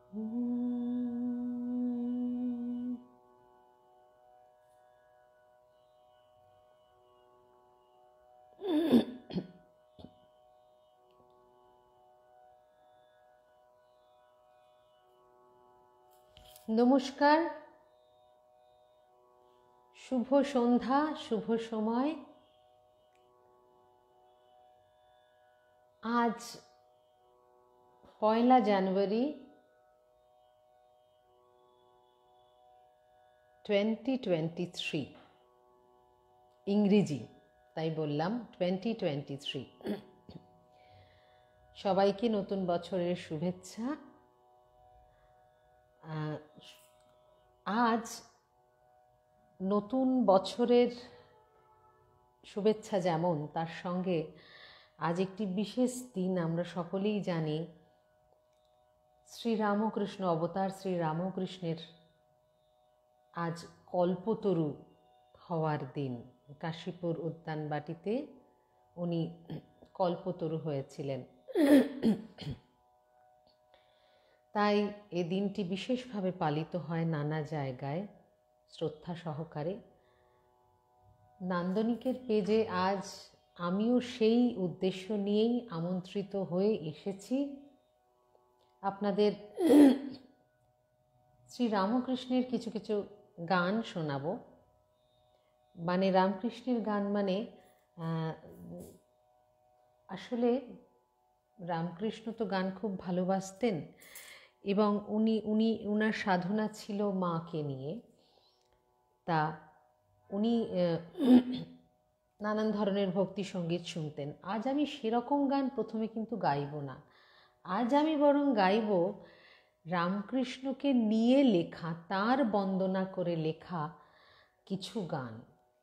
নমস্কার, শুভ সন্ধ্যা, শুভ সময়। আজ 1 জানুয়ারি 2023, ইংরেজি, তাই বললাম 2023। সবাইকে নতুন বছরের শুভেচ্ছা। আজ নতুন বছরের শুভেচ্ছা যেমন, তার সঙ্গে আজ একটি বিশেষ দিন। আমরা সকলেই জানি শ্রীরামকৃষ্ণ অবতার শ্রীরামকৃষ্ণের আজ কল্পতরু হওয়ার দিন। কাশীপুর উদ্যানবাটিতে উনি কল্পতরু হয়েছিলেন। তাই এ দিনটি বিশেষভাবে পালিত হয় নানা জায়গায় শ্রদ্ধা সহকারে। নান্দনিকের পেজে আজ আমিও সেই উদ্দেশ্য নিয়েই আমন্ত্রিত হয়ে এসেছি। আপনাদের শ্রীরামকৃষ্ণের কিছু কিছু গান শোনাবো। মানে রামকৃষ্ণের গান মানে আসলে রামকৃষ্ণ তো গান খুব ভালোবাসতেন এবং উনার সাধনা ছিল মাকে নিয়ে। তা উনি নানান ধরনের ভক্তি সঙ্গীত শুনতেন। আজ আমি সেরকম গান প্রথমে কিন্তু গাইব না। আজ আমি বরং গাইব রামকৃষ্ণকে নিয়ে লেখা, তার বন্দনা করে লেখা কিছু গান।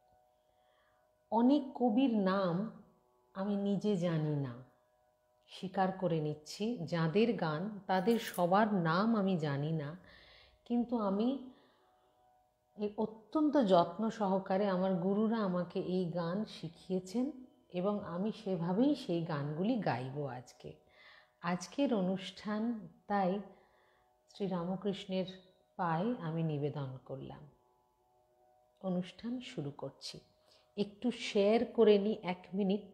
অনেক কবির নাম আমি নিজে জানি না, স্বীকার করে নিচ্ছি। যাদের গান তাদের সবার নাম আমি জানি না, কিন্তু আমি অত্যন্ত যত্ন সহকারে আমার গুরুরা আমাকে এই গান শিখিয়েছেন এবং আমি সেভাবেই সেই গানগুলি গাইব আজকের অনুষ্ঠান। তাই শ্রীরামকৃষ্ণের পায়ে আমি নিবেদন করলাম। অনুষ্ঠান শুরু করছি। একটু শেয়ার করে নিই, 1 মিনিট।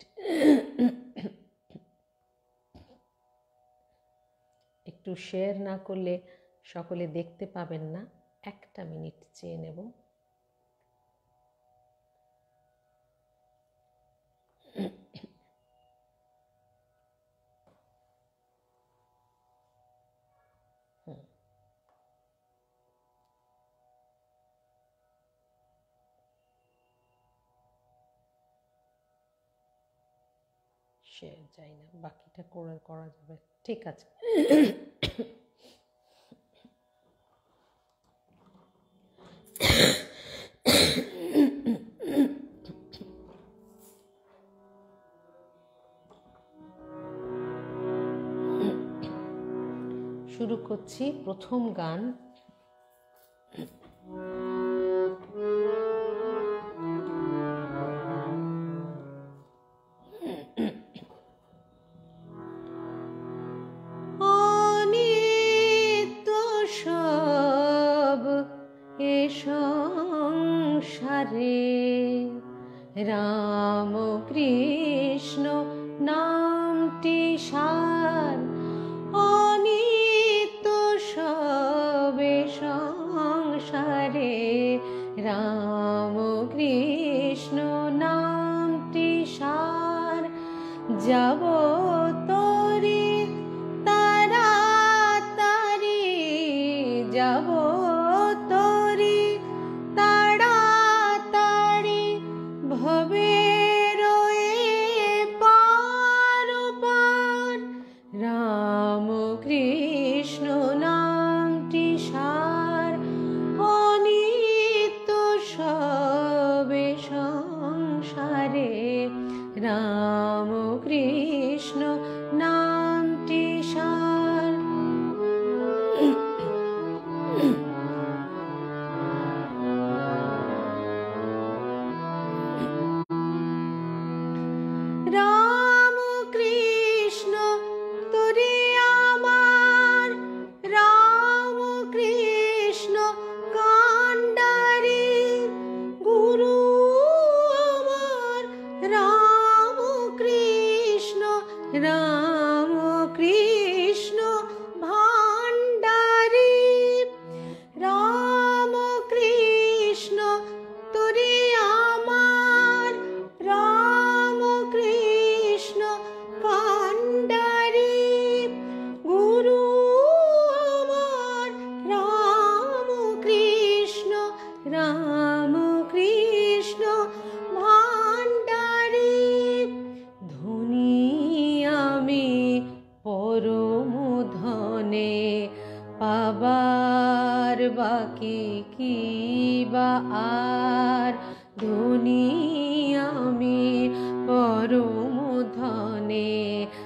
একটু শেয়ার না করলে সকলে দেখতে পাবেন না। 1 মিনিট চেয়ে নেব। শেয়ার চাই না, বাকিটা করা যাবে। ঠিক আছে। শুরু করছি প্রথম গান। অনিত্য সব এ সংসারে রাম কৃষ্ণ নামটি সার। অনিত্য সব এ সংসারে রাম কৃষ্ণ নামটি সার। যাব তরি তাড়াতাড়ি, যাব তরি তাড়াতাড়ি ভবের পার পার। রাম কৃষ্ণ নামটি সার। অনিত্য সব এ সংসারে রাম কৃষ্ণ নামটি সার। রাম কৃষ্ণ তোরে আমার পরম ধনে পাবার বাকি কি বা আর, ধনী আমি পরম ধনে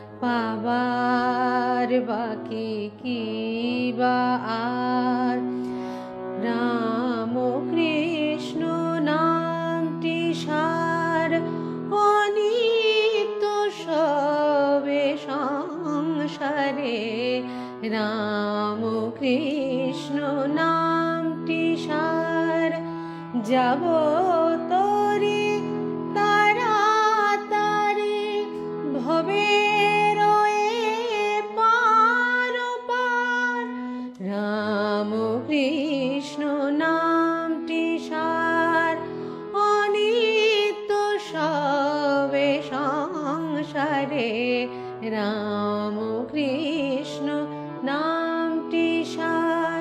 পাবার বাকি কি বা আর। রাম কৃষ্ণ নামটি সার, অনিত্য সবে সংসারে। রাম কৃষ্ণ নামটি সার, যাব তরি তাড়াতাড়ি ভবের পার পার। রাম কৃষ্ণ নামটি সার, অনিত্য সবে সংসারে। রাম কৃষ্ণ নামটি সার।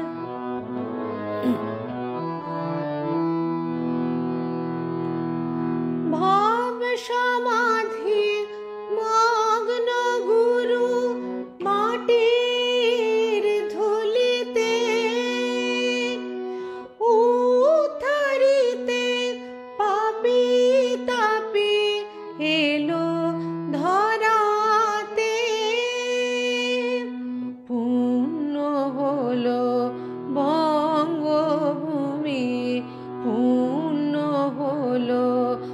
ভাব সমাধি মগ্ন গুরু মাটির ধুলিতে, উদ্ধারিতে পাপী তাপী এলো ধরাতে। পূর্ণ হলো বঙ্গভূমি, পূর্ণ হলো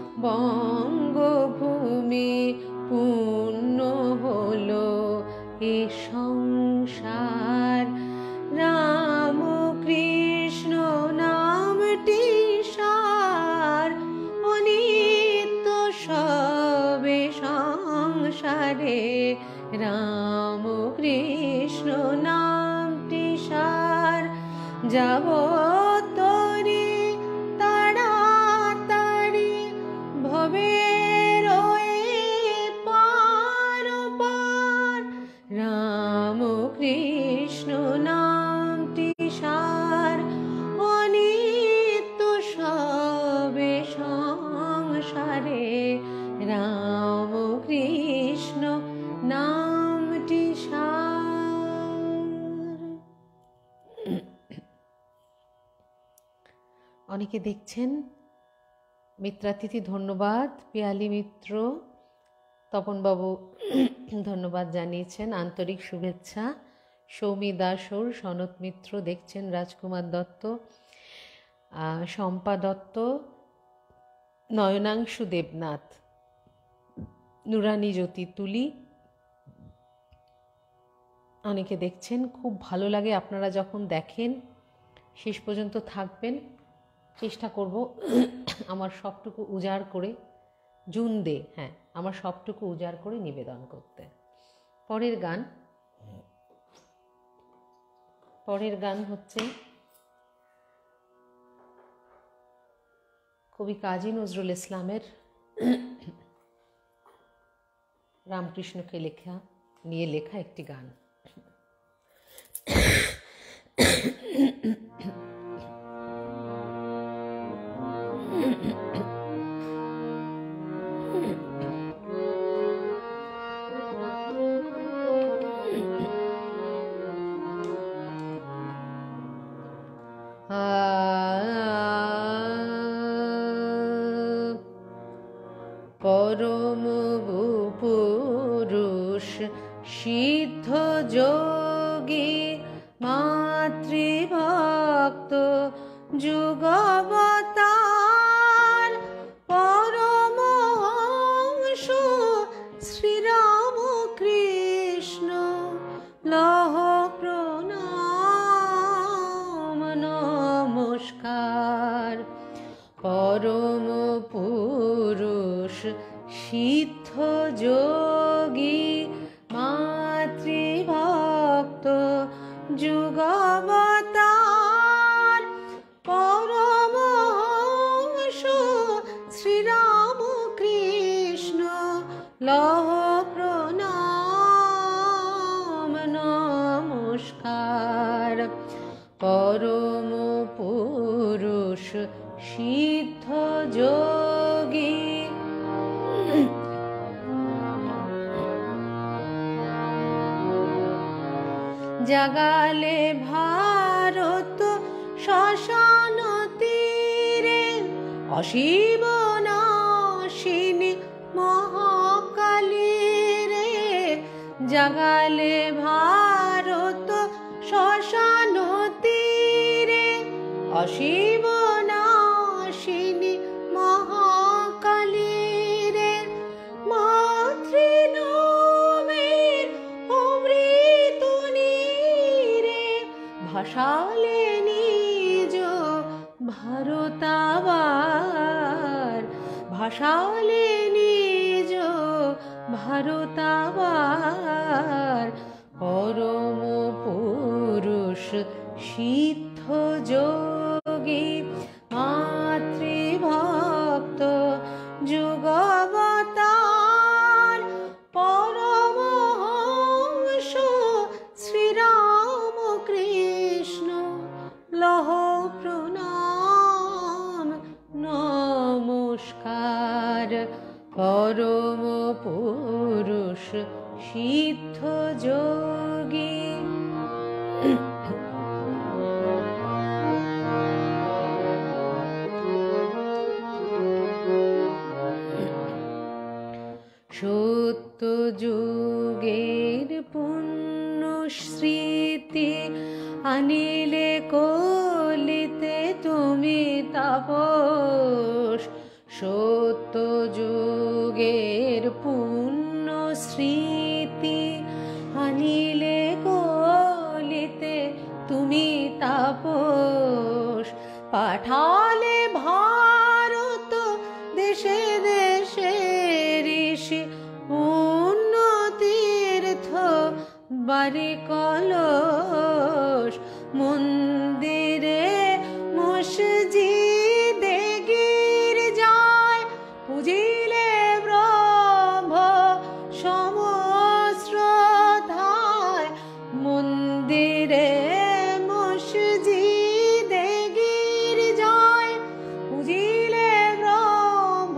বঙ্গভূমি, পূর্ণ হলো এ সংসার। রাম কৃষ্ণ নামটি সার, অনিত্য সবে সংসারে। রাম কৃষ্ণ নামটি সার, যাব তরি তাড়াতাড়ি ভবের পার পার। রাম কৃষ্ণ নামটি সার, অনিত্য সবে সংসারে। রাম কৃষ্ণ নামটি সার। অনেকে দেখছেন, মিত্রাতিথি ধন্যবাদ, পিয়ালি মিত্র, তপনবাবু ধন্যবাদ জানিয়েছেন, আন্তরিক শুভেচ্ছা। সৌমি দাসর, সনত মিত্র দেখছেন, রাজকুমার দত্ত, শম্পা দত্ত, নয়নাংশু দেবনাথ, নুরানি জ্যোতি তুলি, অনেকে দেখছেন। খুব ভালো লাগে আপনারা যখন দেখেন, শেষ পর্যন্ত থাকবেন। চেষ্টা করব আমার সবটুকু উজাড় করে, জুন দে, হ্যাঁ, আমার সবটুকু উজাড় করে নিবেদন করতে। পরের গান হচ্ছে কবি কাজী নজরুল ইসলামের রামকৃষ্ণকে নিয়ে লেখা একটি গান। পরম পুরুষ সিদ্ধ যোগী মাতৃভক্ত যুগবতার, পরমহংস শ্রীরাম কৃষ্ণ লহ প্রণাম নমস্কার। পরম পুরুষ সিদ্ধ যোগী মাতৃভক্ত যুগবতার, পরমহংস শ্রীরাম কৃষ্ণ লহ প্রণাম নমস্কার। পরম পুরুষ সিদ্ধ যোগী জাগালে ভারত শ্মশান তীরে, অশিব নাশিনী মহাকালী রে। জাগালে ভারত শ্মশান তীরে, অশিব নাশিনী মহাকালী রে। মাতৃনামের অমৃত নীরে, ভাসালে নিজ ভারতাবার, ভাসালে নিজ ভারতাবার। পরম পুরুষ সিদ্ধ যোগী মাতৃভক্ত যুগবতার, পরমহংস শ্রীরাম কৃষ্ণ লহ প্রণাম নমস্কার। পরম পুরুষ সিদ্ধ যোগী। সত্য যুগের পুণ্য স্মৃতি আনিলে কলিতে তুমি তাপস। সত্য যুগের পুণ্য স্মৃতি আনিলে কলিতে তুমি তাপস। পাঠালে ভারত দেশে দেশে ঋষি উন্নতীর্থ বাড়ি কলস। মন্দিরে মসজিদে গির্জায় পুজিলে ব্রহ্ম সমশ্রদ্ধায়। মন্দিরে মসজিদে গির্জায় পুজিলে ব্রহ্ম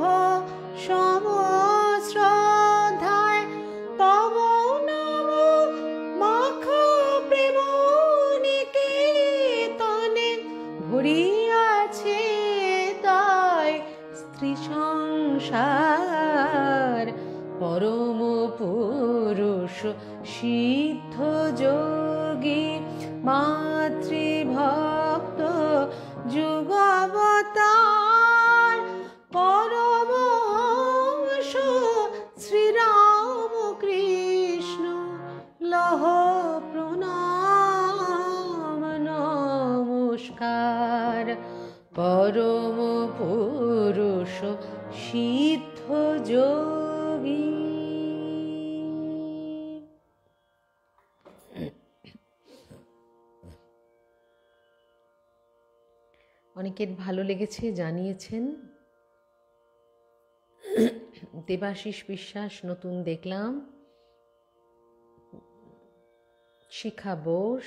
সমশ্রদ্ধায়। তব নাম মাখ প্রেম নিকেতনে, ভরিয়াছে তাই স্ত্রী সংসার। পরম পুরুষ সিদ্ধ যোগী মাতৃভক্ত যুগবতার, পরমহংস শ্রীরাম কৃষ্ণ লহ প্রণাম নমস্কার। পরম পুরুষ সিদ্ধ যোগী। অনেকের ভালো লেগেছে জানিয়েছেন। দেবাশিস বিশ্বাস নতুন দেখলাম, শিখা বোস,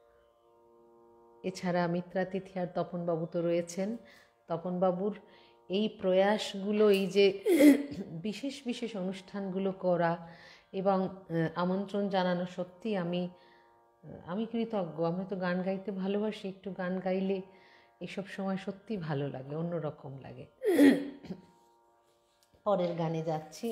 এছাড়া মিত্রা তিথি আর তপনবাবু তো রয়েছেন। তপনবাবুর এই প্রয়াসগুলো, এই যে বিশেষ বিশেষ অনুষ্ঠানগুলো করা এবং আমন্ত্রণ জানানো, সত্যি আমি কৃতজ্ঞ। আমি তো গান গাইতে ভালোবাসি, একটু গান গাইলে এইসব সময় সত্যি ভালো লাগে, অন্যরকম লাগে। পরের গানে যাচ্ছি।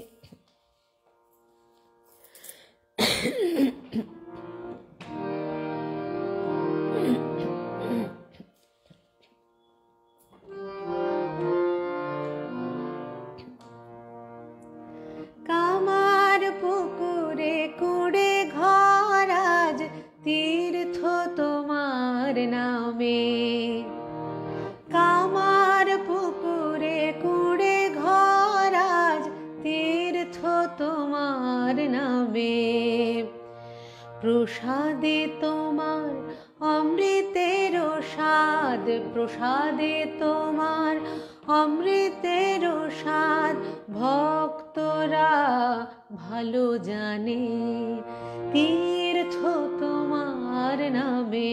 কামার পুকুরে কুড়ে ঘর আজ তীর্থ তোমার নামে। কামার পুকুরে কুড়ে ঘর আজ তীর্থ তোমার নামে। প্রসাদে তোমার অমৃতের স্বাদ, প্রসাদে তোমার অমৃতের স্বাদ ভক্তরা ভালো জানে। তীর্থ তোমার নামে।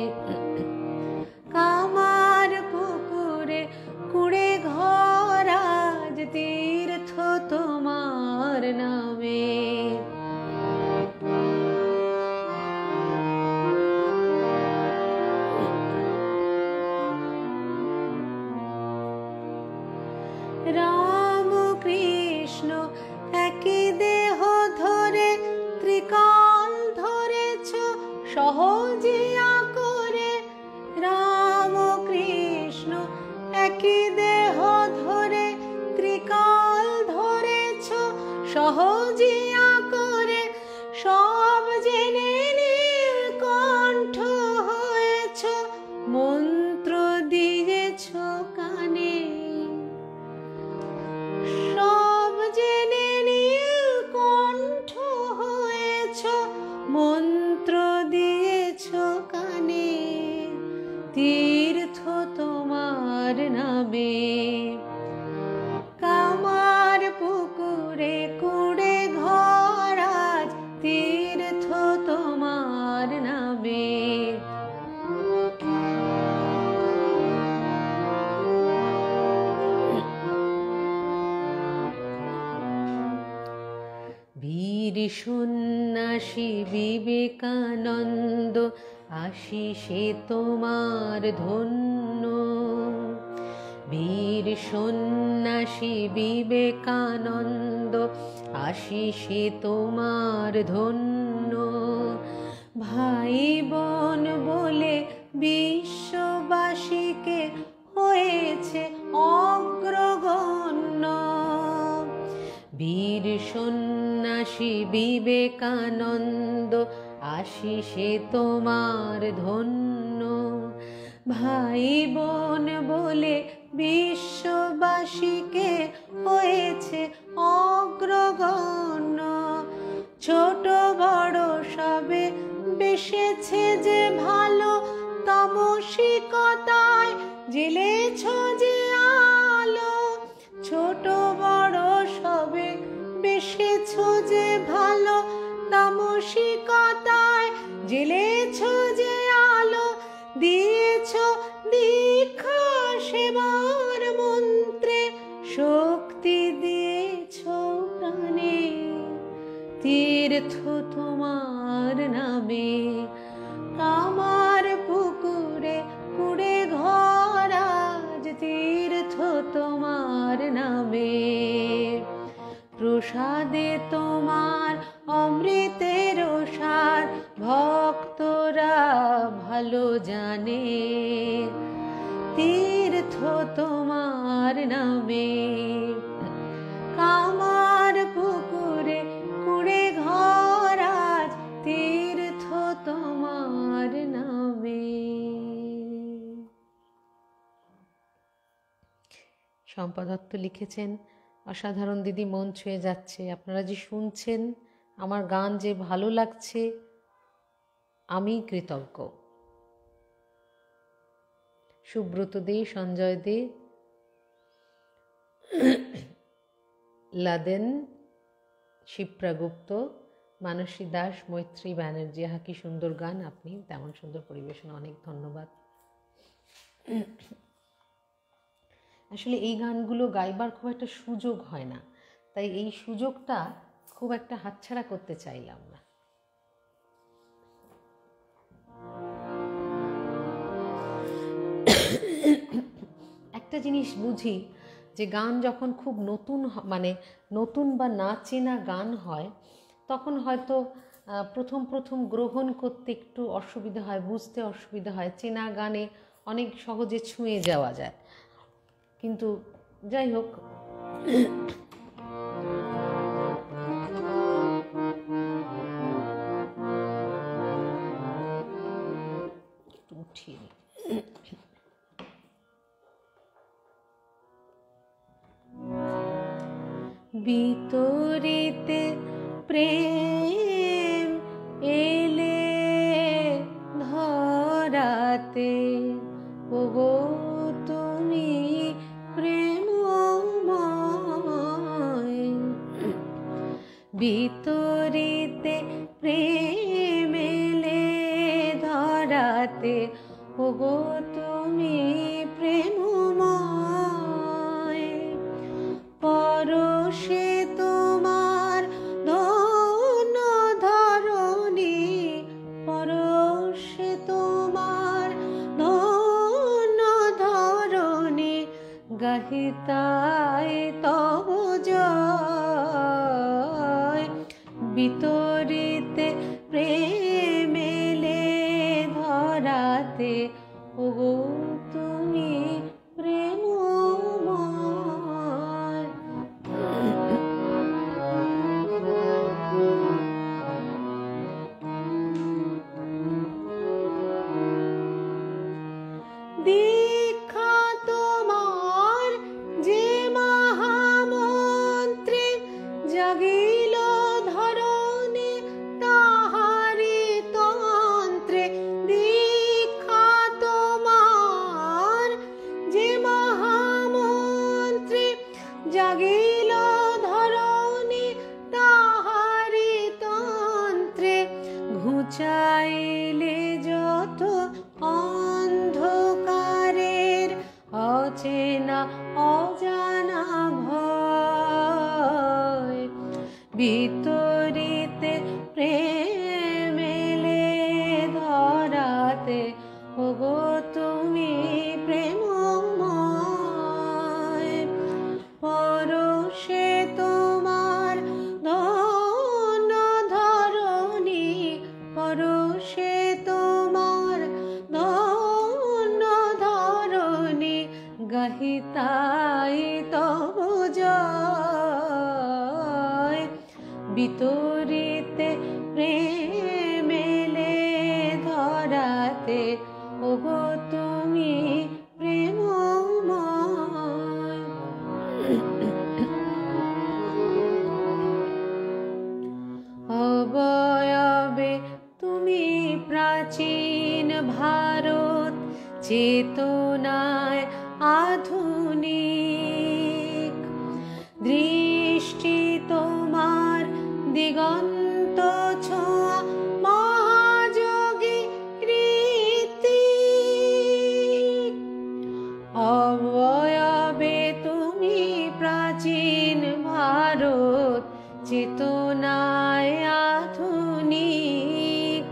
কামার পুকুরে কুড়ে ঘর আজ তীর্থ তোমার নামে। সহজিয়া করে রাম কৃষ্ণ একই দেহ ধরে ত্রিকাল ধরেছ, সহজিয়া করে সব জেনে নীলকণ্ঠ হয়েছ, মন্ত্র দিয়েছ কানে। সব জেনে নীলকণ্ঠ হয়েছ, মন্ত্র দিয়েছ কানে, তীর্থ তোমার নামে। কামার পুকুরে কুড়ে ঘর আজ তীর্থ তোমার নামে। বীর সন্ন্যাসী বিবেকানন্দ আশিসে তোমার ধন্য। বীর সন্ন্যাসী বিবেকানন্দ আশিসে তোমার ধন্য। ভাই বোন বলে বিশ্ববাসীকে হয়েছে অগ্রগণ্য। বীর সন্ন্যাসী বিবেকানন্দ আশিসে তোমার ধন্য। ভাই বোন বলে বিশ্ববাসীকে হয়েছে অগ্রগণ্য। ছোট বড় সবে বেসেছে যে ভালো, তামসিকতায় জ্বেলেছ যে আলো। ছোট বড় সবে বেসেছ যে ভালো, তামসিকতায় জ্বেলেছ যে আলো। দিয়েছ দীক্ষা সেবার মন্ত্রে, শক্তি দিয়েছ প্রাণে, তীর্থ তোমার নামে। কামার পুকুরে কুড়ে ঘর আজ তীর্থ তোমার নামে। প্রসাদে তোমার অমৃতের সার ভক্তরা ভালো জানে, তীর্থ তোমার নামে। কামার পুকুরে কুড়ে ঘর আজ তীর্থ তোমার নামে। শম্পা দত্ত লিখেছেন, অসাধারণ দিদি, মন ছুঁয়ে যাচ্ছে। আপনারা যে শুনছেন, আমার গান যে ভালো লাগছে, আমি কৃতজ্ঞ। সুব্রত দে, সঞ্জয় দে, লাদেন, শিপ্রা গুপ্ত, মানসী দাস, মৈত্রী ব্যানার্জি, আহা কি সুন্দর গান, আপনি তেমন সুন্দর পরিবেশন, অনেক ধন্যবাদ। আসলে এই গানগুলো গাইবার খুব একটা সুযোগ হয় না, তাই এই সুযোগটা খুব একটা হাতছাড়া করতে চাইলাম না। একটা জিনিস বুঝি যে গান যখন খুব নতুন, মানে নতুন বা না চেনা গান হয়, তখন হয়তো প্রথম গ্রহণ করতে একটু অসুবিধা হয়, বুঝতে অসুবিধা হয়। চেনা গানে অনেক সহজে ছুঁয়ে যাওয়া যায়, কিন্তু যাই হোক, একটু উঠিয়ে নিই। বিতরিতে প্রেম এলে ধরাতে, ওগো তুমি প্রেমময়। বিতরিতে প্রেম এলে ধরাতে, ওগো তুমি প্রেমময়। পরশে তোমার ধন্য ধরণী, পরশে তোমার ধন্য ধরণী, গাহিতায় তব জয়। বিতরিতে প্রেম এলে চাইলে যত অন্ধকারের অচেনা অজানা ভয়, বিতরিতে প্রেম এলে ধরাতে, ওগো তুমি প্রেমময়। পরশে তোমার ধন্য ধরণী, পরশে তোমার ধন্য ধরণী, গাহিতাই তব জয়। বিতরিতে প্রেম এলে ধরাতে, ওগো তুমি প্রেমময়। অবয়বে তুমি প্রাচীন ভারত, চেতনায় আধুনিক। দৃষ্টি তোমার দিগন্ত ছোঁয়া মহাযোগী রীতি। অবয়বে তুমি প্রাচীন ভারত, চেতনায় আধুনিক।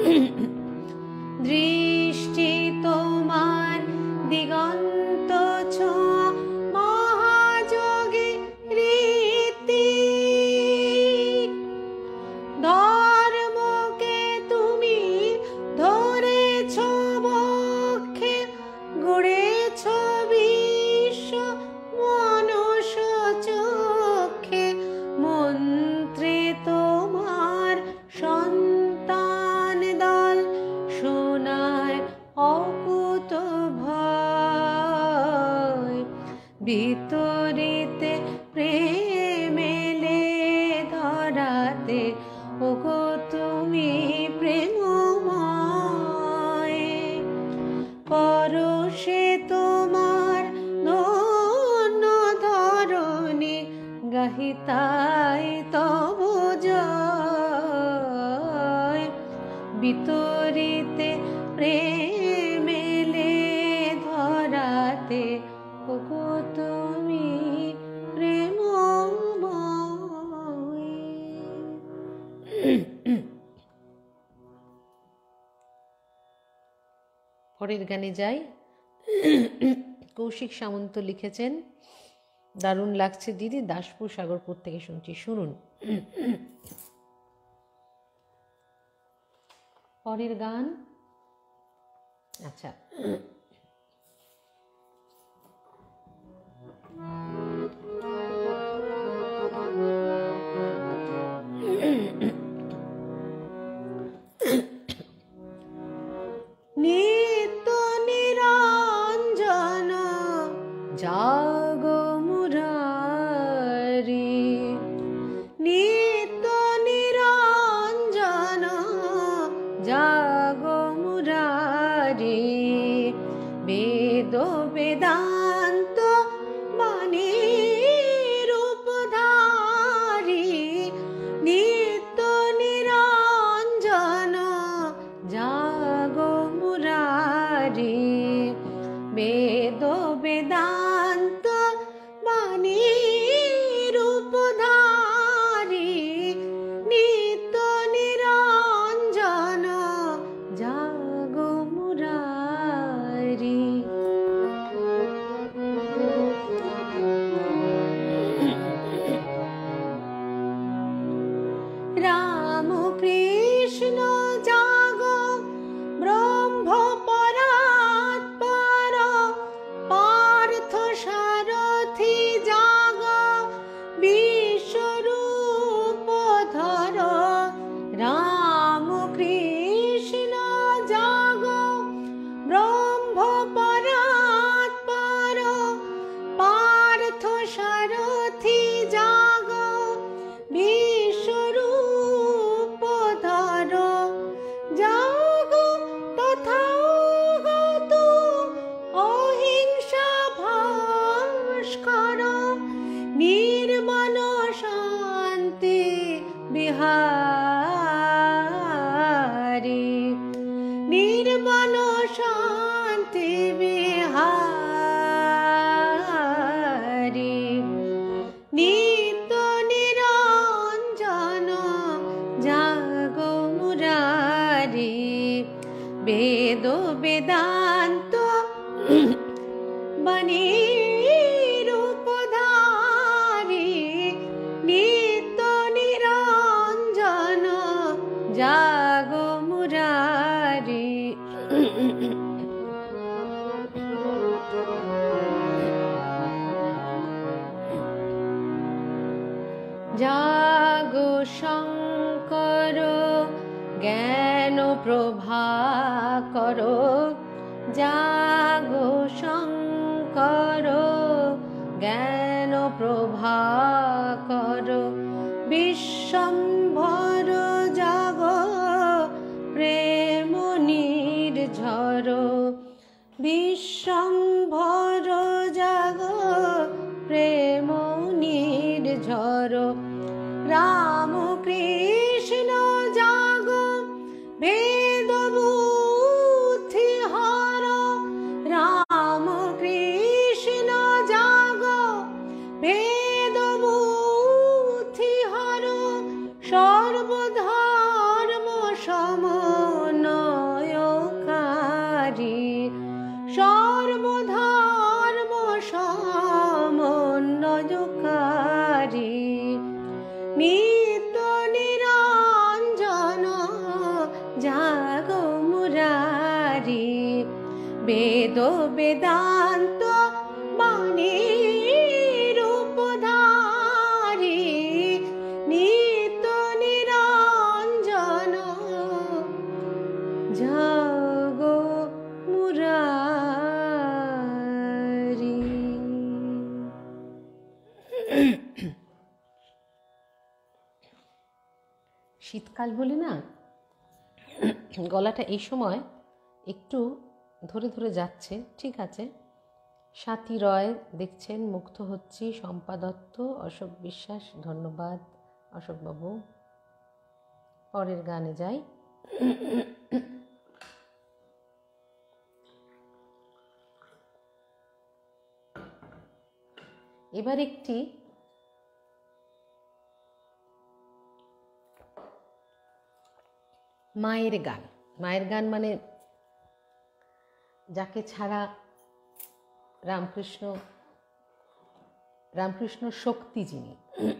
দৃষ্টি তোমার দিগন্ত ছোঁয়া মহাযোগী রীতি। ধর্মকে তুমি ধরেছ বক্ষে, গড়েছ বিশ্ব মনুষ চক্ষে। মন্ত্রে তোমার সন্তান দল শোনায় অকুত ভয়। বিতরিতে প্রেম এলে ধরাতে, ওগো তুমি প্রেমময়। পরশে তোমার ধন্য ধরণী, গাহিতাই তব জয়। বিতরিতে প্রেম এলে ধরাতে, ওগো তুমি প্রেমময়। পরের গানে যাই। কৌশিক সামন্ত লিখেছেন, দারুণ লাগছে দিদি, দাসপুর সাগরপুর থেকে শুনছি, শুনুন। পরের গান, আচ্ছা, নিত্য নিরঞ্জন জাগো মুরারি, নিত্য নিরঞ্জন জাগো মুরারি। বেদ বেদান্ত বাণী রূপধারী, নিত্য নিরঞ্জন জাগো মুরারি। বেদ বেদান্ত বাণী রূপধারী, নিত্য নিরঞ্জন জাগো মুরারি। নির্মল শান্তি বিহারী নিত্য নিরঞ্জন জাগো মুরারি বেদ বেদান্ত বাণী রূপধারী নিত্য নিরঞ্জন জাগো মুরারি জাগো শঙ্কর জ্ঞান প্রভাকর জাগো শঙ্কর জ্ঞান প্রভাকর বিশ্বম্ভর জাগ প্রেম নির্ঝর বিশ্বম্ভর জাগ প্রেম নির্ঝর রাম কৃষ্ণ জাগ বেদ বুদ্ধি হর রাম কৃষ্ণ জাগ বেদ বুদ্ধি হর সর্বধর্ম সমন্বয়কারী সর্বধর্ম সমন্বয়কারী নিত্য নিরঞ্জন জাগো মুরারি বেদ বেদান্ত বাণী রূপধারী নিত্য নিরঞ্জন জাগো মুরারি। শীতকাল বলে না গলাটা এই সময় একটু ধরে ধরে যাচ্ছে, ঠিক আছে। স্বাতী রয় দেখছেন, মুগ্ধ হচ্ছি, শম্পা দত্ত, অশোক বিশ্বাস, ধন্যবাদ অশোকবাবু। পরের গানে যাই। এবার একটি মায়ের গান। মায়ের গান মানে যাকে ছাড়া রামকৃষ্ণ শক্তি যিনি।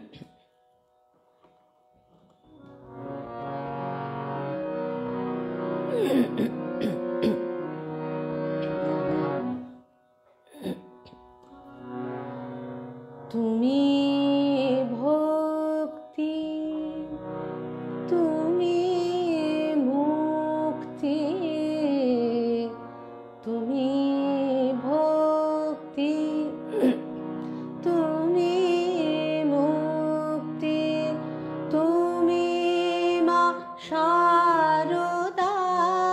তুমি ভক্তি তুমি মুক্তি তুমি ভক্তি তুমি মুক্তি তুমি মা শারদা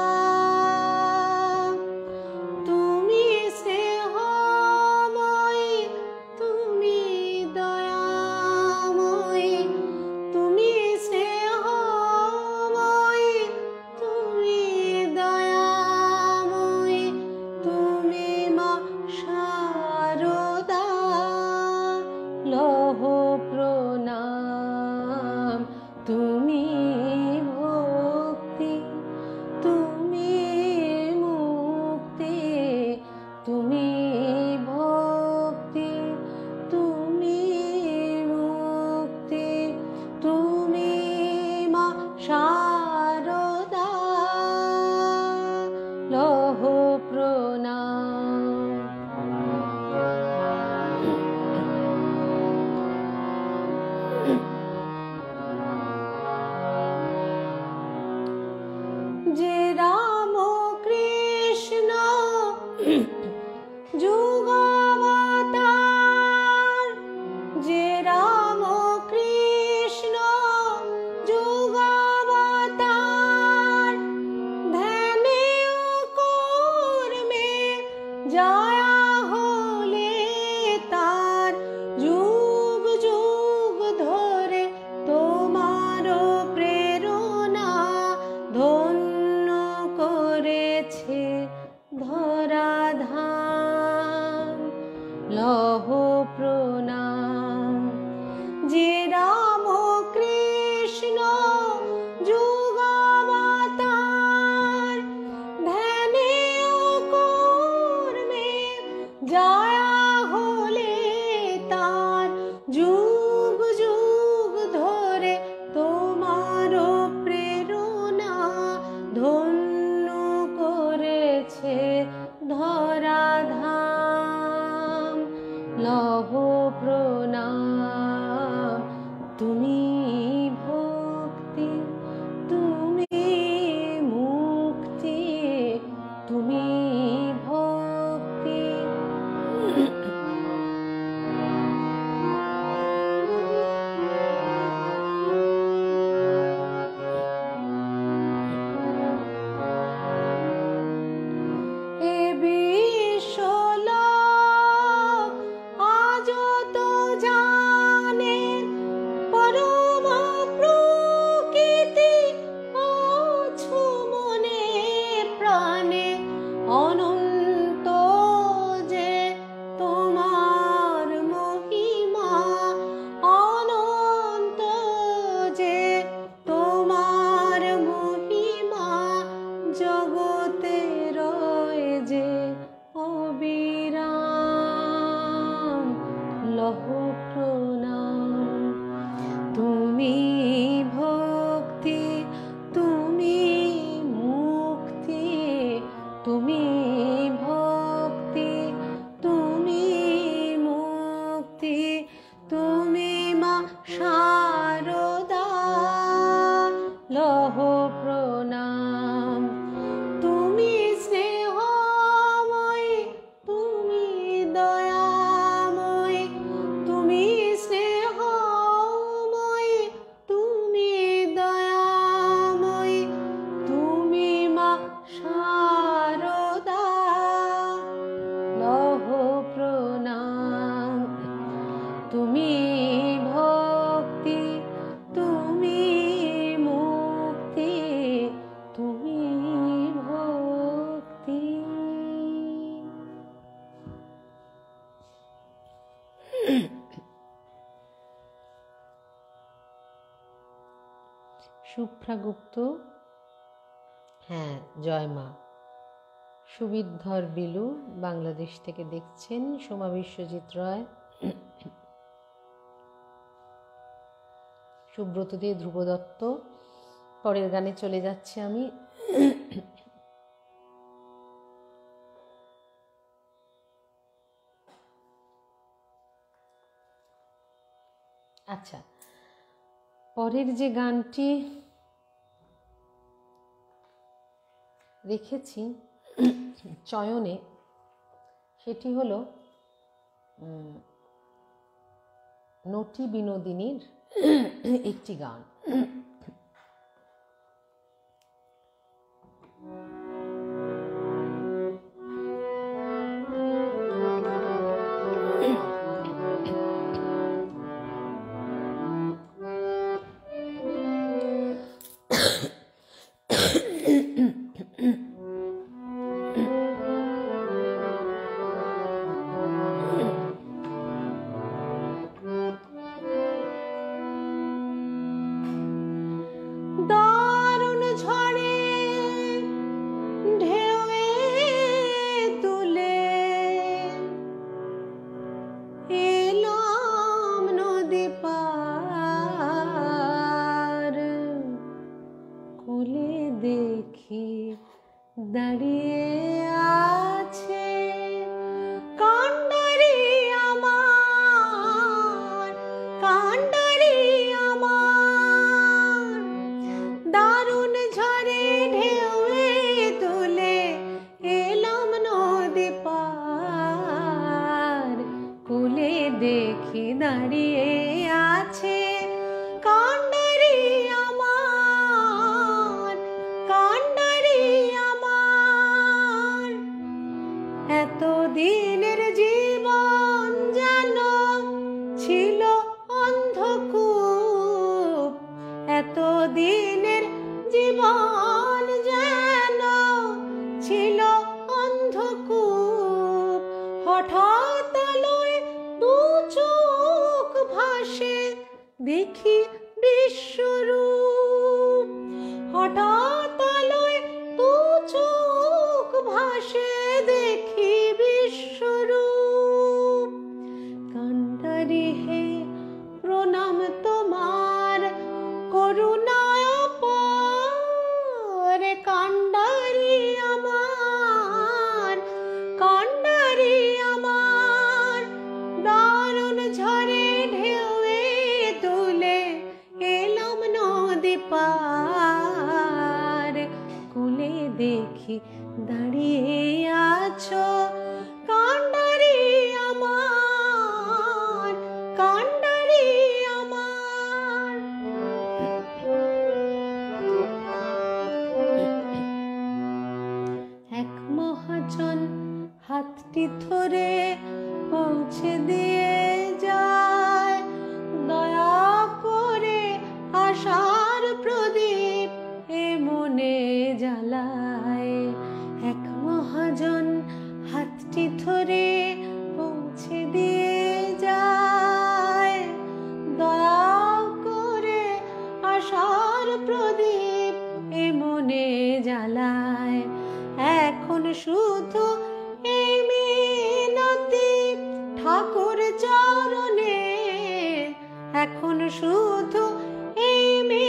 তুমি স্নেহময়ী তুমি দয়াময়ী তুমি স্নেহময়ী তুমি দয়াময়ী তুমি মা শারদা লহ প্রণাম তুমি ভক্তি তুমি মুক্তি তুমি ভক্তি তুমি মুক্তি তুমি মা শারদা লহ প্রণাম। যে রাম কৃষ্ণ যুগাবতার যে রাম কৃষ্ণ যুগাবতার ধ্যানে ও কর্মে জয়া হলে তার যুগ যুগ ধরে তোমার প্রেরণা ধন্য করে শুভ্রা গুপ্ত, হ্যাঁ জয় মা। সুবিধর বিলু বাংলাদেশ থেকে দেখছেন। সোমা বিশ্বজিৎ রয়, সুব্রত দে, ধ্রুব দত্ত। পরের গানে চলে যাচ্ছে আমি। আচ্ছা, পরের যে গানটি রেখেছি চয়নে, সেটি হলো নটি বিনোদিনীর একটি গান। দাঁড়িয়ে আছে কান্ডারি আমার, কান্ডারি আমার, দারুণ ঝড়ে ঢেউয়ে তুলে এলাম নদী পার, কুলে দেখি দাঁড়িয়ে আছে কান্ডারি আমার, কান্ডারি আমার। এতদিনের জীবন যেন ছিল অন্ধকূপ, এতদিনের জীবন যেন ছিল অন্ধকূপ, হঠাৎ আলোয় দু চোখ ভাসে দেখি বিশ্বরূপ, হঠাৎ আলোয় দু চোখ ভাসে দেখি বিশ্বরূপ। কান্ডারি হে প্রণাম তোমার করুণা অপার, কান্ডারি আমার, কান্ডারি আমার, দারুণ ঝড়ে ঢেউয়ে তুলে এলাম নদী পার, কুলে দেখি দাঁড়িয়ে আছো কান্ডারি আমার, কান্ডারি আমার। এক মহাজন হাতটি ধরে পৌঁছে দিয়ে যায়, দয়া করে আশার প্রদীপ এ মনে জ্বালায়। এক মহাজন হাতটি ধরে পৌঁছে দিয়ে যায়, দয়া করে আশার প্রদীপ এ মনে জ্বালায়। এখন শুধু এই মিনতি ঠাকুর চরণে, এখন শুধু এই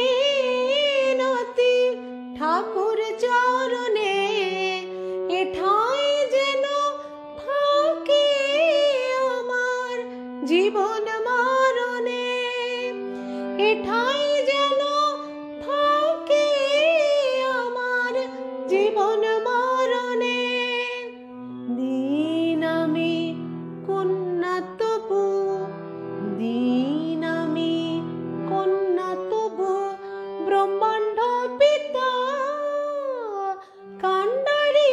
মিনতি ঠাকুর চরণে, এঠাই যেন ফাঁকে আমার জীবন মরণে, এঠাই যেন ফাঁকে আমার জীবন মরণে। দিন আমি কন্যা তবু, দিন আমি কন্যা তবু ব্রহ্মাণ্ড পিতা, কান্ডারি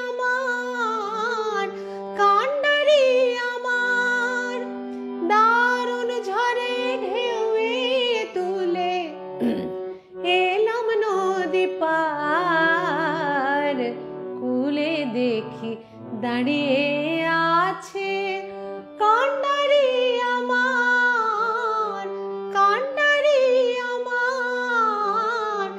আমার, কান্ডারি আমার, দারুণ ঝড়ে ঢেউয়ে তুলে এলাম নদী পার, কুলে দেখি দাঁড়িয়ে আছে কান্ডারি আমার, কান্ডারি আমার,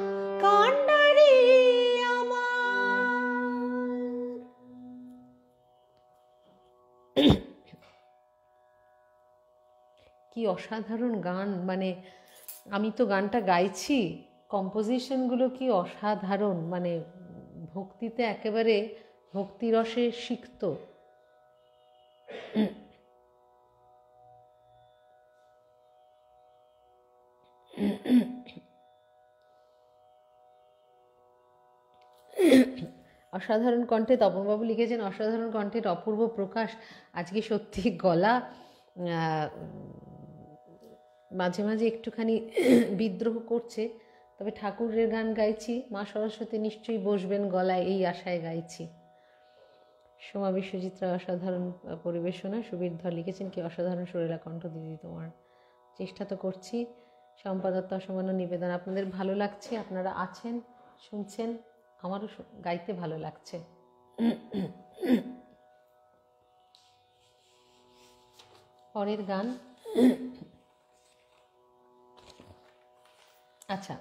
কি অসাধারণ গান, মানে আমি তো গানটা গাইছি, কম্পোজিশনগুলো কি অসাধারণ, মানে ভক্তিতে একেবারে ভক্তিরসে সিক্ত। অসাধারণ কণ্ঠে তপনবাবু লিখেছেন, অসাধারণ কণ্ঠের অপূর্ব প্রকাশ। আজকে সত্যি গলা মাঝে মাঝে একটুখানি বিদ্রোহ করছে, তবে ঠাকুরের গান গাইছি, মা সরস্বতী নিশ্চয়ই বসবেন গলায়, এই আশায় গাইছি। সোমা বিশ্বজিৎরা অসাধারণ পরিবেশনা। সুবীর ধর লিখেছেন, কি অসাধারণ সুরেলা কণ্ঠ দিদি তোমার। চেষ্টা তো করছি। সম্পাদত্ত অসামান্য নিবেদন। আপনাদের ভালো লাগছে, আপনারা আছেন, শুনছেন, আমারও গাইতে ভালো লাগছে। পরের গান, আচ্ছা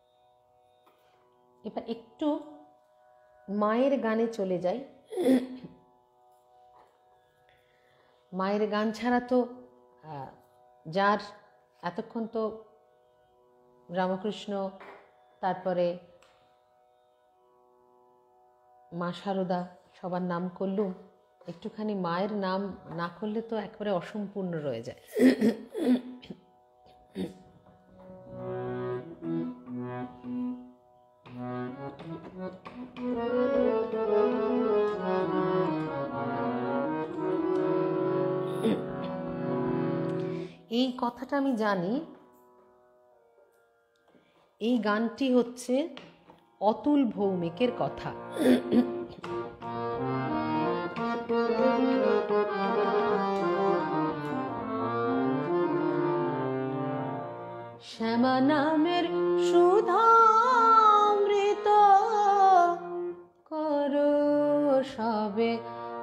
এবার একটু মায়ের গানে চলে যাই। মায়ের গান ছাড়া তো যার এতক্ষণ তো রামকৃষ্ণ, তারপরে মা শারদা, সবার নাম করলুম, একটুখানি মায়ের নাম না করলে তো একেবারে অসম্পূর্ণ রয়ে যায়। এই কথাটা আমি জানি, এই গানটি হচ্ছে অতুল ভৌমিকের কথা। শ্যামা নামের সুধামৃত করো সবে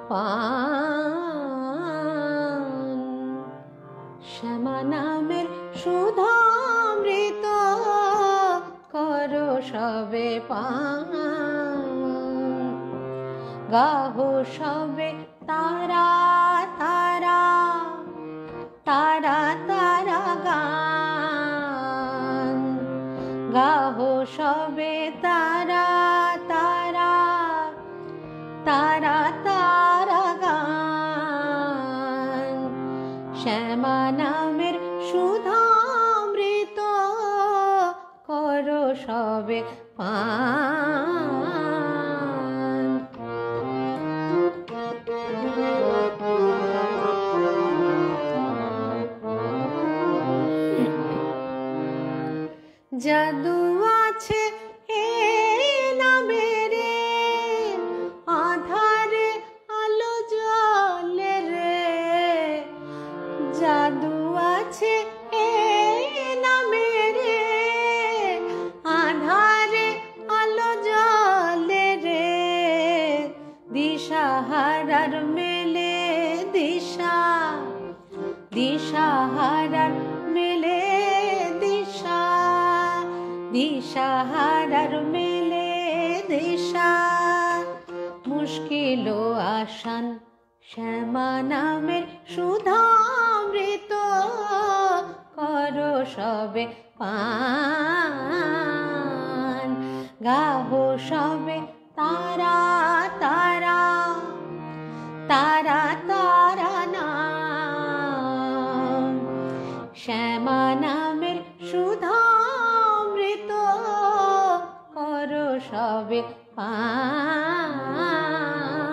পান, শ্যামা নামের সুধামৃত করো সবে পান, গাহো সবে তারা তারা তারা তারা গান, গাহো সবে তারা তারা তারা তারা গান, শ্যামা নামের সুধামৃত করো সবে পান। জাদু আছে এ নামের, আধারে আলো জ্বলে রে, জাদু আছে এ নামের, আধারে আলো জ্বলে রে, দিশাহারার মেলে দিশা, দিশাহারার মেলে দিশা, দিশাহারার মেলে দিশা, মুশকিল আসান শ্যামা নামের সুধামৃত করো সবে পান, গাহো সবে তারা তারা তারা তারা নাম, শ্যামা নামের সুধামৃত করো সবে পান।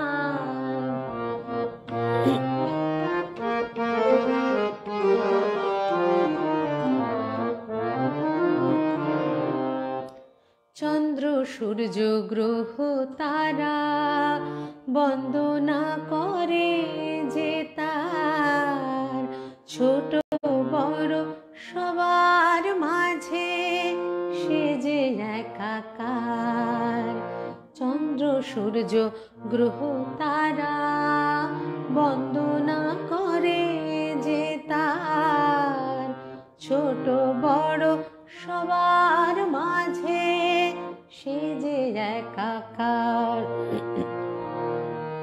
চন্দ্র সূর্য গ্রহ তারা বন্দনা করে যে তার, ছোট বড় সবার মাঝে সে যে একাকার, চন্দ্র সূর্য গ্রহ তারা বন্দনা করে যে তার, ছোট বড় সবার মাঝে সে যে একাকার,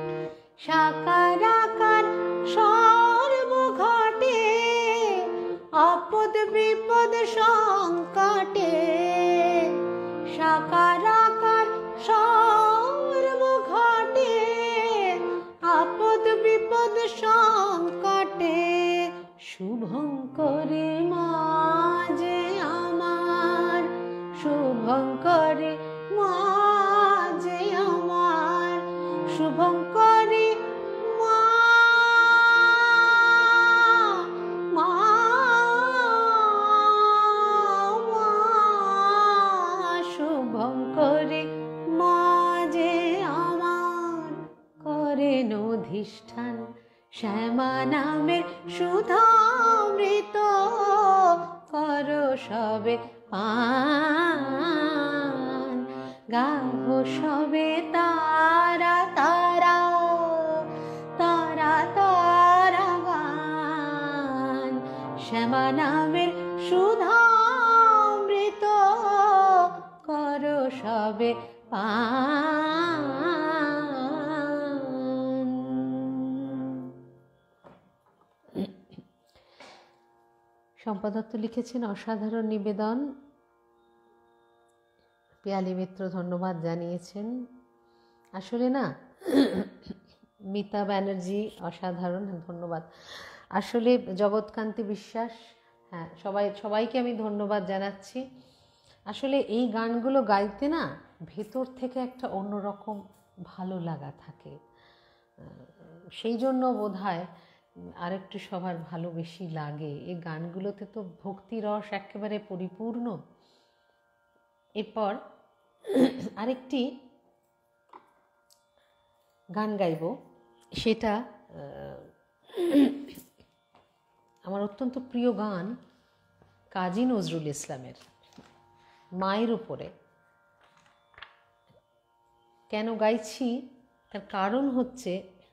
সাকার আকার সর্বঘটে শুভঙ্করী মা, মা, মা, শুভঙ্করী মা যে আমার করেন অধিষ্ঠান, শ্যামা নামের সুধামৃত করো সবে পান, গাবো সবে তারা তারা তারা তারা গান, শ্যামা নামের সুধামৃত করো সবে পান। সম্পাদক তো লিখেছেন অসাধারণ নিবেদন, পিয়ালি মিত্র ধন্যবাদ জানিয়েছেন। আসলে না, মিতা ব্যানার্জি অসাধারণ, ধন্যবাদ। আসলে জগৎকান্তি বিশ্বাস, হ্যাঁ, সবাইকে আমি ধন্যবাদ জানাচ্ছি। আসলে এই গানগুলো গাইতে না ভেতর থেকে একটা অন্যরকম ভালো লাগা থাকে, সেই জন্য বোধহয় আরেকটু সবার ভালো বেশি লাগে। এই গানগুলোতে তো ভক্তিরস একেবারে পরিপূর্ণ। এরপর আরেকটি গান গাইব, সেটা আমার অত্যন্ত প্রিয় গান, কাজী নজরুল ইসলামের মায়ের উপরে। কেন গাইছি তার কারণ হচ্ছে,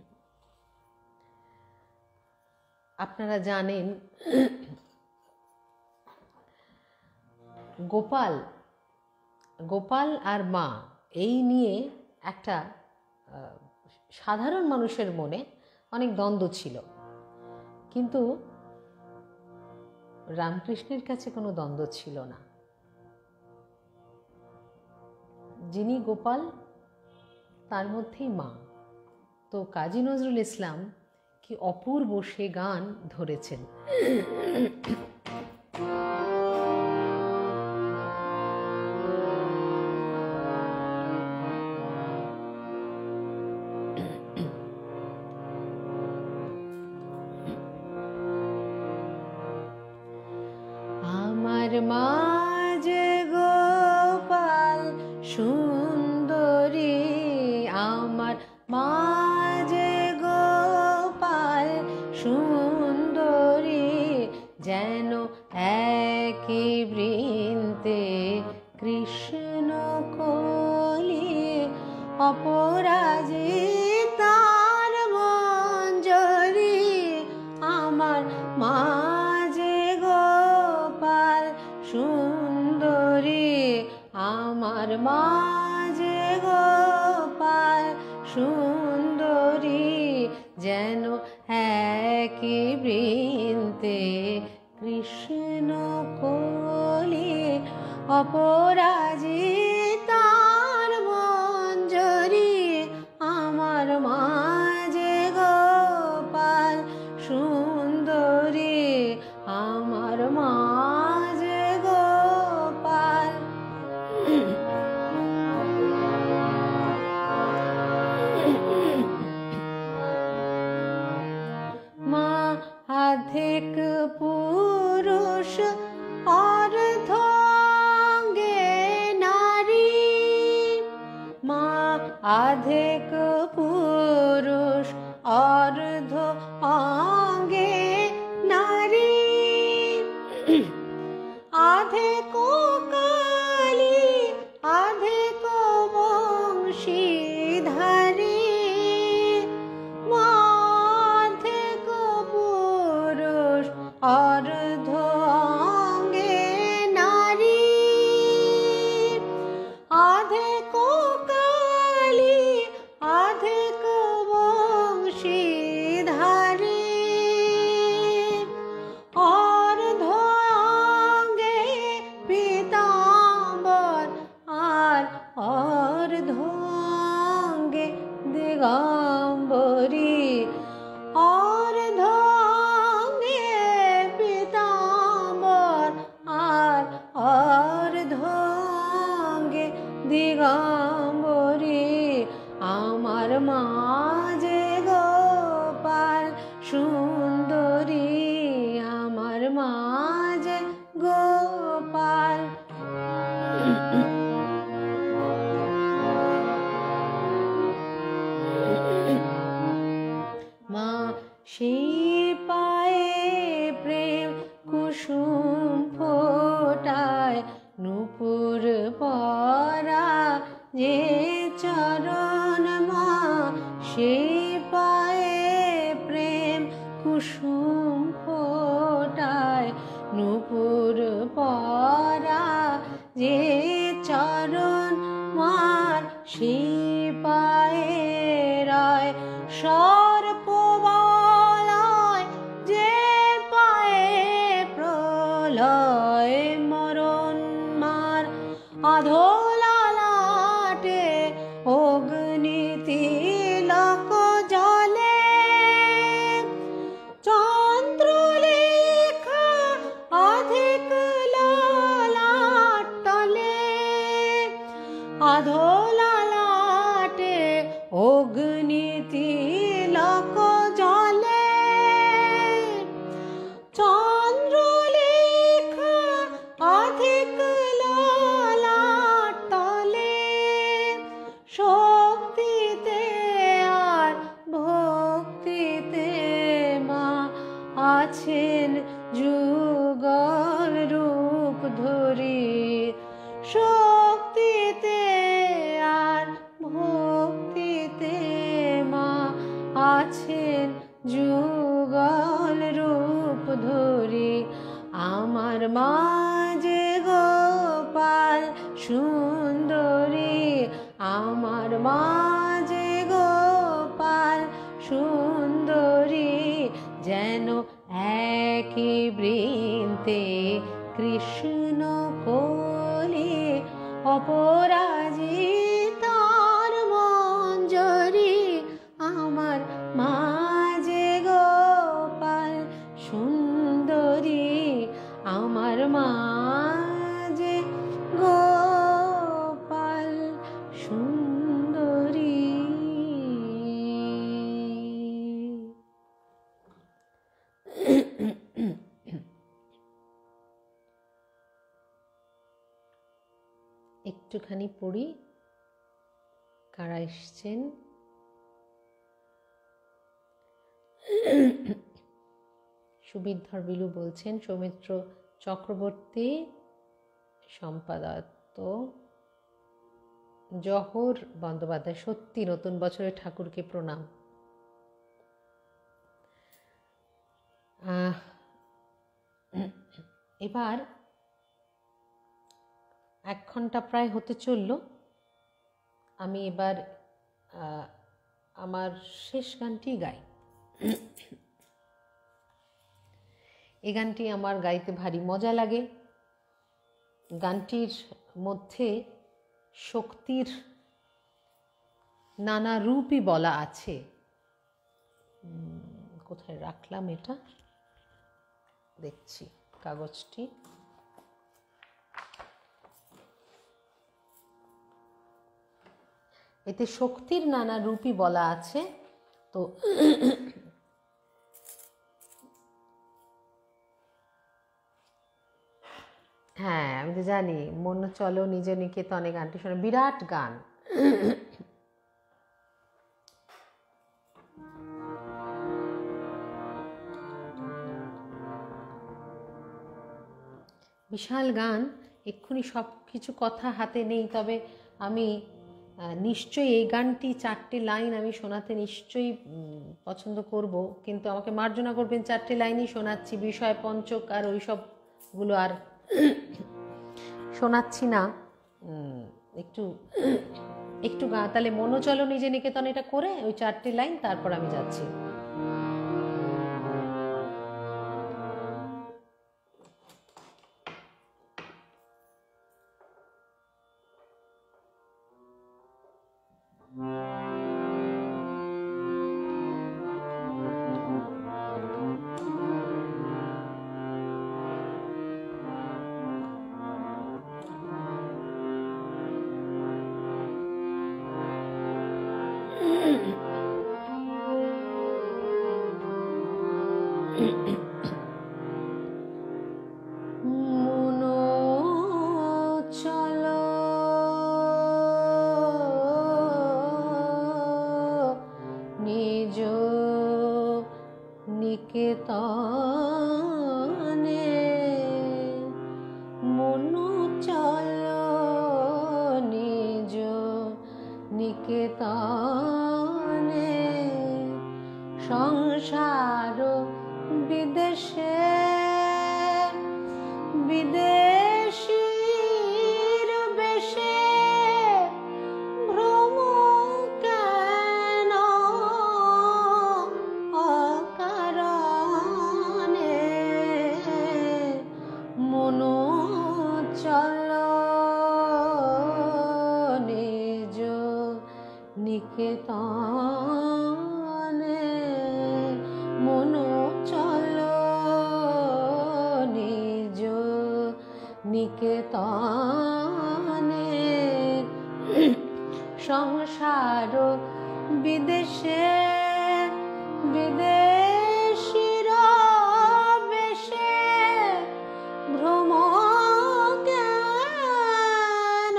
আপনারা জানেন গোপাল আর মা, এই নিয়ে একটা সাধারণ মানুষের মনে অনেক দ্বন্দ্ব ছিল, কিন্তু রামকৃষ্ণের কাছে কোনো দ্বন্দ্ব ছিল না। যিনি গোপাল তার মধ্যেই মা। তো কাজী নজরুল ইসলাম কি অপূর্ব সে গান ধরেছেন। আমার মা যে গোপাল সুন্দরী, আমার মা যে গোপাল সুন্দরী, যেন একই বৃন্তে কৃষ্ণ কলি, অপরাজিতার মঞ্জরি। আমার মা যে গোপাল সুন্দরী, আমার মা যে গোপাল সুন্দরী, যেন একই বৃন্তে কৃষ্ণ কলি, অপরাজিতার মঞ্জরি। আমার মা যে গোপাল সুন্দরী, আমার মা যে গোপাল। মা আধিক পুরুষ অর্ধাঙ্গে নারী, মা আধিক পুরুষ অর্ধ অঙ্গে নারী, আধিক কালী আধিক বংশীধারী, মা আধিক পুরুষ অর্ধ অঙ্গে নারী, আধিক কালী আধিক বংশীধারী, অর্ধ অঙ্গে পীতাম্বর আর অর্ধ অঙ্গে দিগম্বরী, অর্ধ অঙ্গে পীতাম্বর আর অর্ধ অঙ্গে দিগম্বরী। আমার মা সেই পায়ে প্রেম কুসুম ফোটায়, নূপুর পরা যে চরণ মার সেই পায়ে রায়, সর্পবলয় যে পায়ে প্রলয় মরণ মার, আধোলালাটে অগ্নিতিলক জলে, চন্দ্রলেখা অধিক ললাট তলে, আধোলালাটে অগ্নিতিলক জলে, চন্দ্রলেখা অধিক ললাট তলে, শক্তিতে আর ভক্তিতে মা আছেন যুগল রূপ ধরি, শক্তিতে আর ভক্তিতে মা আছেন যুগল রূপ ধরি। আমার মা যে গোপাল সুন্দরী, আমার মা যে গোপাল সুন্দরী, যেন একই বৃন্তে কৃষ্ণ কোলে অপরাজিতার মঞ্জরি। আমার মা যে গোপাল সুন্দরী, আমার মা যে গোপাল সুন্দরী। একটুখানি পড়ি কারা এসছেন। সুবিধর বিলু বলছেন, সৌমিত্র চক্রবর্তী, শম্পা দত্ত, জহর বন্দ্যোপাধ্যায়, সত্যি নতুন বছরে ঠাকুরকে প্রণাম। এবার 1 ঘন্টা প্রায় হতে চলল। আমি এবার আমার শেষ গানটি গাই। এই গানটি আমার গাইতে ভারী মজা লাগে। গানটির মধ্যে শক্তির নানা রূপই বলা আছে। কোথায় রাখলাম এটা, দেখছি কাগজটি। এতে শক্তির নানা রূপই বলা আছে। তো হ্যাঁ, আমি তো জানি মন চলো নিজ নিকেতনে গানটি শোনা বিরাট গান। বিশাল গান, এক্ষুনি সব কিছু কথা হাতে নেই, তবে আমি নিশ্চয়ই এই গানটি 4টে লাইন আমি শোনাতে নিশ্চয়ই পছন্দ করব, কিন্তু আমাকে মার্জনা করবেন, 4টে লাইনই শোনাচ্ছি, বিষয় পঞ্চক আর ওই সবগুলো আর শোনাচ্ছি না। একটু গা, তাহলে মনো চলো নিজে নিকেতন এটা করে ওই 4টে লাইন, তারপর আমি যাচ্ছি। নিকেতনে মনো চলো নিজ নিকেতনে সংসার বিদেশে বিদেশীর বেশে ভ্রম কেন অকারণে মন চল নিজ নিকেতনে মন চল নিজ নিকেতনে সংসার বিদেশে বিদেশীর বেশে ভ্রম কেন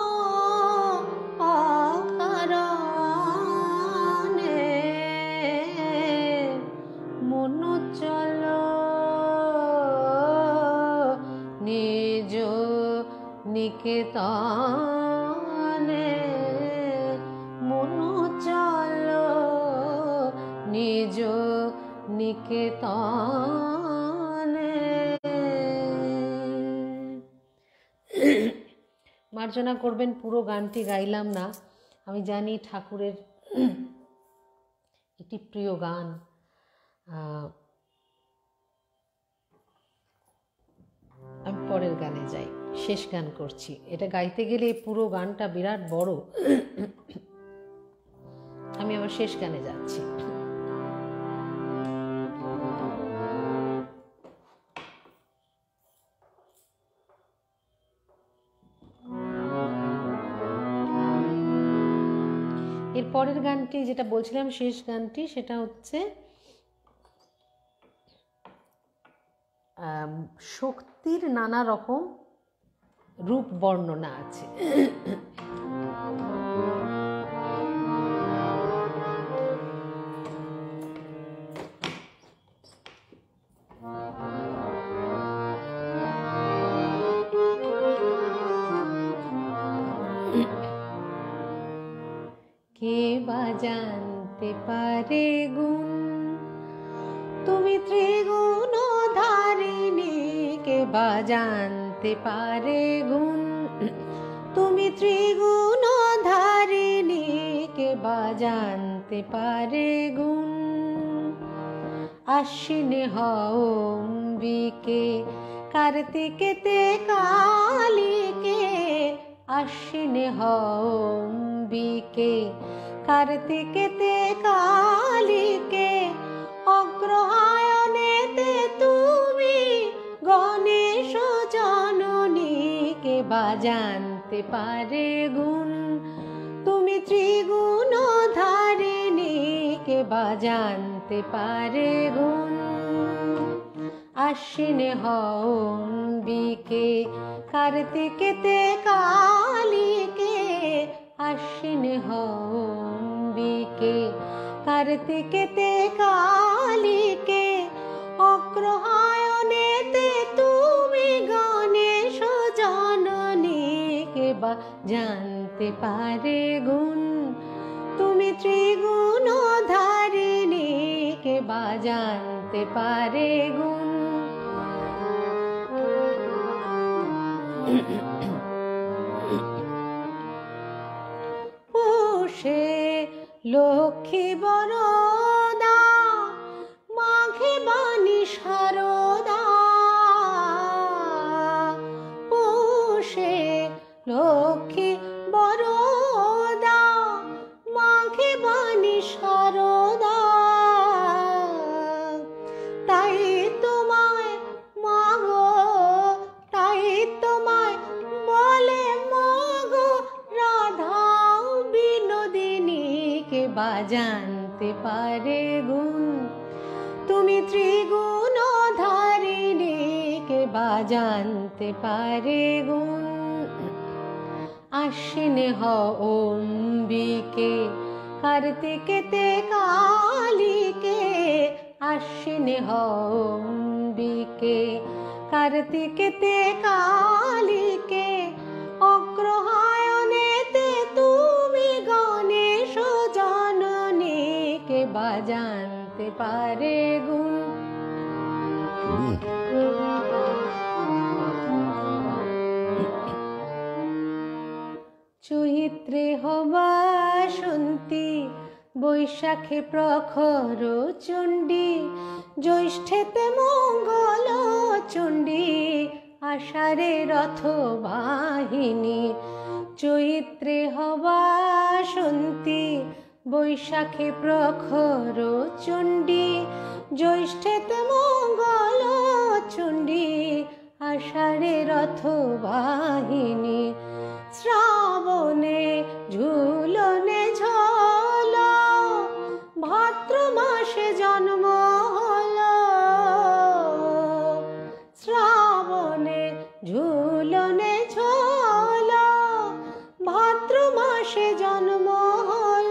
অকারণে মন চল নিজ নিকেতনে মন চল নিজ নিকেতনে। মার্জনা করবেন, পুরো গানটি গাইলাম না, আমি জানি ঠাকুরের একটি প্রিয় গান। আমি পরের গানে যাই, শেষ গান করছি। এটা গাইতে গেলে পুরো গানটা বিরাট বড়, আমি আমার শেষ গানে যাচ্ছি। এর পরের গানটি যেটা বলছিলাম শেষ গানটি, সেটা হচ্ছে শক্তির নানা রকম রূপ বর্ণনা আছে। কে বা জানতে পারে গুণ তুমি ত্রিগুণ ধারিণী, কে বা জানতে পারে গুণ তুমি ত্রিগুণ ধারিণী, কে বা জানতে পারে গুণ আশ্বিনে হও অম্বিকে কার্তিকেতে কালিকে, আশ্বিনে হও অম্বিকে কার্তিকেতে কালিকে অগ্রহায়ণেতে তুমি গণেশ জননী, কে বা জানতে পারে গুণ তুমি ত্রিগুণ ধারিণী, কে বা জানতে পারে গুণ আশ্বিনে হও অম্বিকে কার্তিকেতে কালিকে, আশ্বিনে হও অম্বিকে কার্তিকেতে কালিকে অগ্রহায়ণেতে তুমি গণেশ জননী, কে বা জানতে পারে গুণ তুমি ত্রিগুণ ধারিণী, কে বা জানতে পারে গুণ পুষে লক্ষ্মী বরদা মাঘে বাণী শারদা, পুষে লক্ষ্মী বরদা মাঘে বাণী শারদা, তাই তোমায় মাগো তাই তোমায় বলে মাগো রাধা বিনোদিনী, কে বা জানতে পারে গুণ তুমি ত্রিগুণ ধারিণী, কে বা জানতে পারে গুণ আশ্বিনে হও অম্বিকে কার্তিকেতে কালিকে, আশ্বিনে হও অম্বিকে কার্তিকেতে কালিকে অগ্রহায়ণেতে তুমি গণেশ জননী, কে বা জানতে জানতে পারে গুণ। চৈত্রে হবাসন্তী, বৈশাখে প্রখর চণ্ডী, জ্যৈষ্ঠেতে মঙ্গল চণ্ডী, আষাঢ়ে রথ বাহিনী। চৈত্রে হবাসন্তী, বৈশাখে প্রখর চণ্ডী, জ্যৈষ্ঠেতে মঙ্গল চণ্ডী, আষাঢ়ে রথ বাহিনী। শ্রাবণে ঝুলনে ঝল, ভাদ্র মাসে জন্ম হল। শ্রাবণে ঝুলনে ঝল, ভাদ্র মাসে জন্ম হল।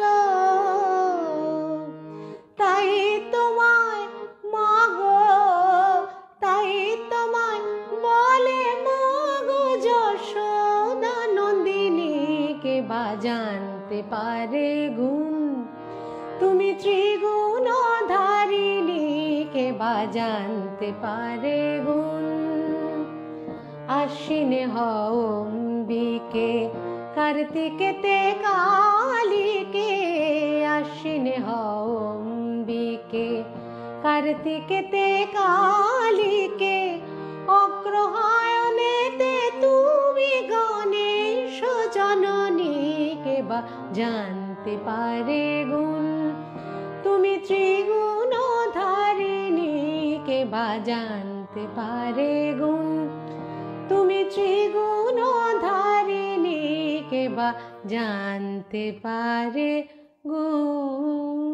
তাই তোমায় মাগো, তাই তোমায় বলে মাগো যশোদা নন্দিনী, কে বা জানতে পারে গুণ। তুমি ত্রিগুণধারিণী, কে বা জানতে পারে গুণ। আশ্বিনে হও অম্বিকে, কার্তিকেতে কালিকে। আশ্বিনে হও অম্বিকে, কার্তিকেতে কালিকে। অগ্রহায়ণেতে তুমি গণেশ জননী, কে বা জানতে পারে গুণ। তুমি ত্রিগুণধারিণী, কে বা জানতে পারে গুণ। তুমি ত্রিগুণধারিণী, কে বা জানতে পারে গুণ।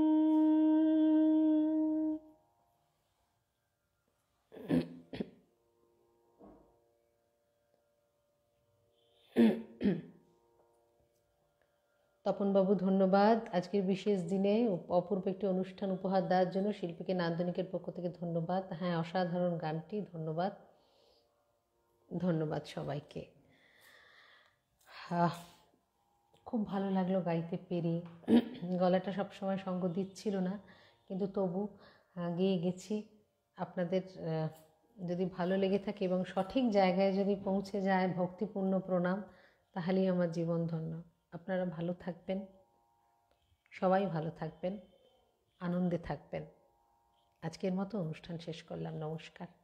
তপনবাবু ধন্যবাদ আজকের বিশেষ দিনে অপূর্ব একটি অনুষ্ঠান উপহার দেওয়ার জন্য। শিল্পীকে নান্দনিকের পক্ষ থেকে ধন্যবাদ। হ্যাঁ, অসাধারণ গানটি, ধন্যবাদ ধন্যবাদ সবাইকে। খুব ভালো লাগলো গাইতে পেরে। গলাটা সবসময় সঙ্গ দিচ্ছিল না, কিন্তু তবু গেয়ে গেছি। আপনাদের যদি ভালো লেগে থাকে এবং সঠিক জায়গায় যদি পৌঁছে যায় ভক্তিপূর্ণ প্রণাম, তাহলেই আমার জীবন ধন্য। আপনারা ভালো থাকবেন, সবাই ভালো থাকবেন, আনন্দে থাকবেন। আজকের মতো অনুষ্ঠান শেষ করলাম। নমস্কার।